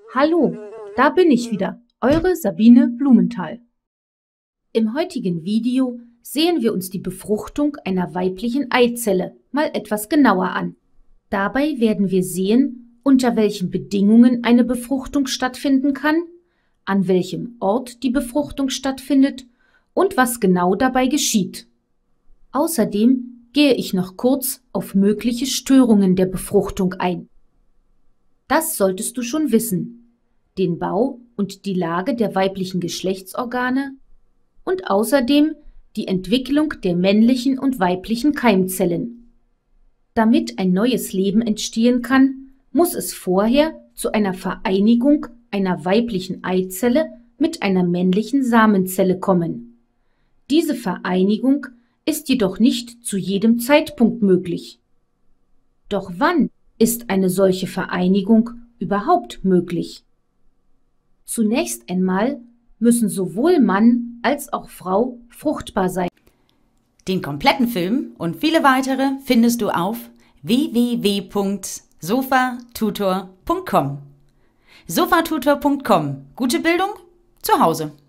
Hallo, da bin ich wieder, eure Sabine Blumenthal. Im heutigen Video sehen wir uns die Befruchtung einer weiblichen Eizelle mal etwas genauer an. Dabei werden wir sehen, unter welchen Bedingungen eine Befruchtung stattfinden kann, an welchem Ort die Befruchtung stattfindet und was genau dabei geschieht. Außerdem gehe ich noch kurz auf mögliche Störungen der Befruchtung ein. Das solltest du schon wissen: den Bau und die Lage der weiblichen Geschlechtsorgane und außerdem die Entwicklung der männlichen und weiblichen Keimzellen. Damit ein neues Leben entstehen kann, muss es vorher zu einer Vereinigung einer weiblichen Eizelle mit einer männlichen Samenzelle kommen. Diese Vereinigung ist jedoch nicht zu jedem Zeitpunkt möglich. Doch wann ist eine solche Vereinigung überhaupt möglich? Zunächst einmal müssen sowohl Mann als auch Frau fruchtbar sein. Den kompletten Film und viele weitere findest du auf www.sofatutor.com. Sofatutor.com. Gute Bildung zu Hause.